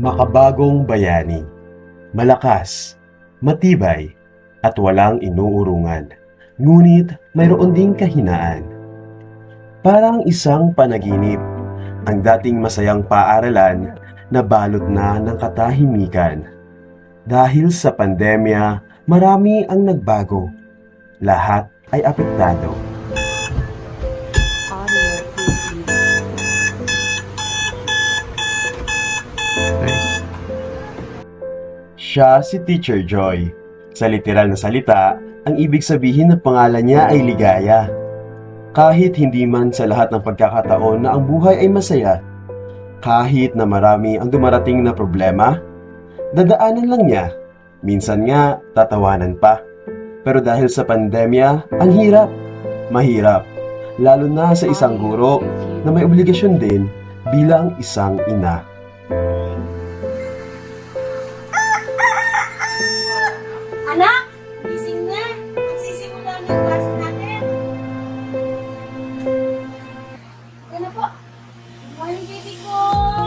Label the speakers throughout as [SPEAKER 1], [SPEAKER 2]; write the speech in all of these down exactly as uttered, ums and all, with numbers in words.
[SPEAKER 1] Makabagong bayani, malakas, matibay, at walang inuurungan. Ngunit mayroon ding kahinaan. Parang isang panaginip, ang dating masayang paaralan na balot na ng katahimikan. Dahil sa pandemya, marami ang nagbago. Lahat ay apektado. Siya si Teacher Joy. Sa literal na salita, ang ibig sabihin ng pangalan niya ay ligaya. Kahit hindi man sa lahat ng pagkakataon na ang buhay ay masaya, kahit na marami ang dumarating na problema, dadaanan lang niya. Minsan nga, tatawanan pa. Pero dahil sa pandemya, ang hirap, mahirap. Lalo na sa isang guro na may obligasyon din bilang isang ina.
[SPEAKER 2] Anak! Gising na! Magsisimula na yung klase natin. Ano po? Morning, baby ko!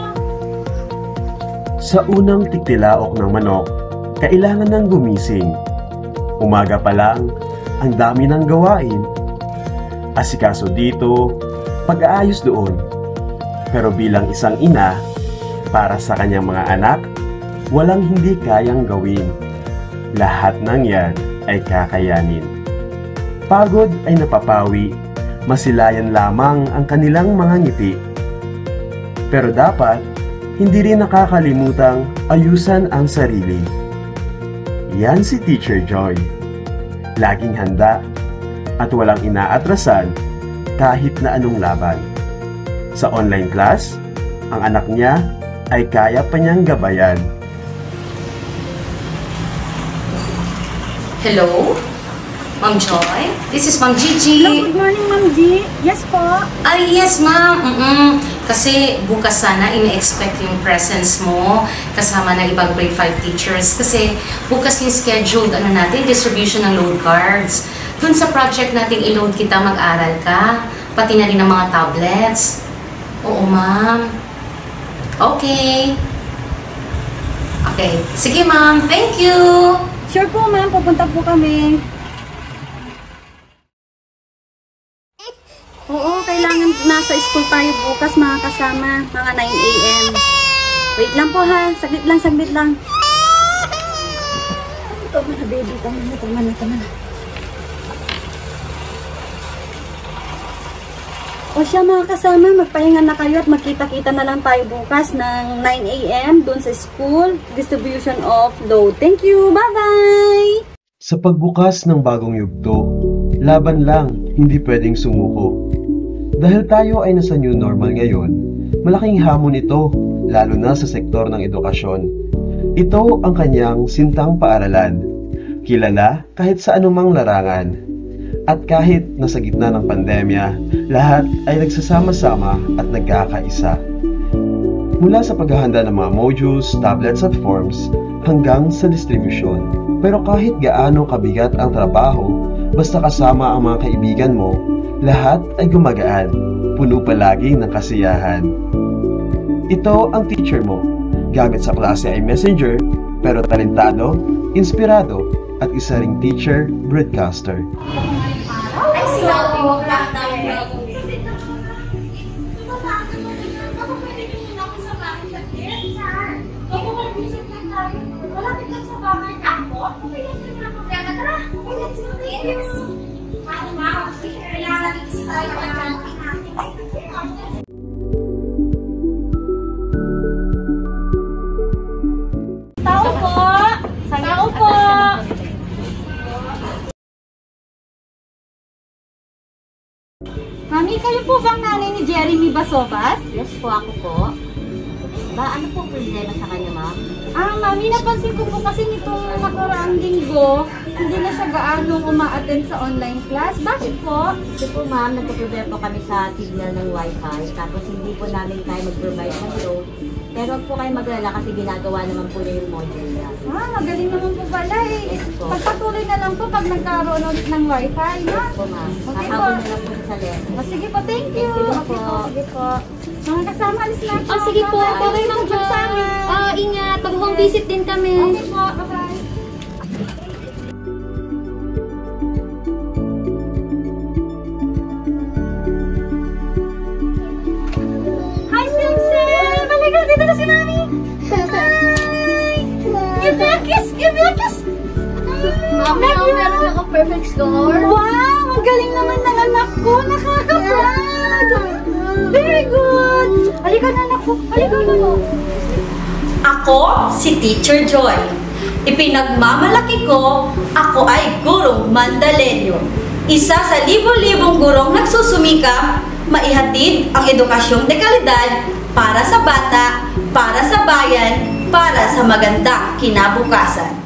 [SPEAKER 1] Sa unang tiktilaok ng manok, kailangan ng gumising. Umaga pa lang, ang dami ng gawain. Asikaso dito, pag-aayos doon. Pero bilang isang ina, para sa kanyang mga anak, walang hindi kayang gawin. Lahat ng yan ay kakayanin. Pagod ay napapawi, masilayan lamang ang kanilang mga ngiti. Pero dapat, hindi rin nakakalimutang ayusan ang sarili. Yan si Teacher Joy. Laging handa at walang inaatrasan kahit na anong laban. Sa online class, ang anak niya ay kaya pa niyang gabayan.
[SPEAKER 3] Hello? Ma'am Joy? This is Ma'am Gigi.
[SPEAKER 2] Hello, good morning, Ma'am G. Yes po.
[SPEAKER 3] Ay, yes, ma'am. Mm-mm. Kasi bukas sana, ina-expect yung presence mo kasama ng ibang grade five teachers. Kasi bukas yung scheduled ano natin, distribution ng load cards. Dun sa project nating i-load kita, mag-aral ka. Pati na rin ang mga tablets. Oo, ma'am. Okay. Okay. Sige, ma'am. Thank you.
[SPEAKER 2] Sure po, ma'am. Pupunta po kami. Oo, kailangan nasa school tayo bukas mga kasama. Mga nine A M Wait lang po ha. Saglit lang, saglit lang. Tama na, baby. Tama na, tama na, tama na. O siya mga kasama, magpahinga na kayo at magkita-kita na lang tayo bukas ng nine A M dun sa school. Distribution of load. Thank you. Bye-bye!
[SPEAKER 1] Sa pagbukas ng bagong yugto, laban lang, hindi pwedeng sumuko. Dahil tayo ay nasa new normal ngayon, malaking hamon ito, lalo na sa sektor ng edukasyon. Ito ang kanyang sintang paaralan, kilala kahit sa anumang larangan. At kahit nasa gitna ng pandemya, lahat ay nagsasama-sama at nagkakaisa. Mula sa paghahanda ng mga modules, tablets at forms, hanggang sa distribution. Pero kahit gaano kabigat ang trabaho, basta kasama ang mga kaibigan mo, lahat ay gumagaan, puno palagi ng kasiyahan. Ito ang teacher mo. Gamit sa klase ay messenger, pero talentado, inspirado, at isa ring teacher, broadcaster.
[SPEAKER 2] Ay, sinabi mo ka na Tao po! Tao po! Mami, kayo po bang nanay ni Jeremy Basobas?
[SPEAKER 4] Yes po, ako po. Ba, ano po problema sa kanya, ma'am?
[SPEAKER 2] Ah, mami, napansin ko po kasi nitong nakaraang linggo, hindi na siya gaano uma-attend sa online class. Bakit po?
[SPEAKER 4] Kasi po, ma'am, nagpo-prepare po kami sa signal ng wifi, tapos hindi po namin tayo mag-provide ng load. Pero huwag po kayo mag-alala kasi ginagawa naman po na yung module niya.
[SPEAKER 2] Ah, magaling naman po pala eh.
[SPEAKER 4] Yes po.
[SPEAKER 2] Pagpatuloy na lang po pag nagkaroon ulit ng wifi, na?
[SPEAKER 4] Yes po, ma'am.
[SPEAKER 2] Okay
[SPEAKER 4] Kakabon
[SPEAKER 2] po.
[SPEAKER 4] na lang po sa lesson.
[SPEAKER 2] Ah, sige po, thank you.
[SPEAKER 4] Thank you
[SPEAKER 2] Okay
[SPEAKER 4] po.
[SPEAKER 2] Sige po. Mga kasama, alis na.
[SPEAKER 5] Oh, sige po. Okay, Ma'am Jo. Ah, ingat. Pag-home visit din kami.
[SPEAKER 2] Okay po, bye-bye. Hi, Simsim! Halika, dito na si Mami! Hi! Give me a kiss! Give me a kiss!
[SPEAKER 5] Mami, oh, meron ako perfect score.
[SPEAKER 2] Wow! Ang galing naman ng anak ko! Nakaka-proud! Very good! Halika na, anak ko! Halika na, no!
[SPEAKER 6] Ako si Teacher Joy. Ipinagmamalaki ko, ako ay gurong Mandalenyo. Isa sa libo-libong gurong nagsusumikap, maihatid ang edukasyong de kalidad para sa bata, para sa bayan, para sa magandang kinabukasan.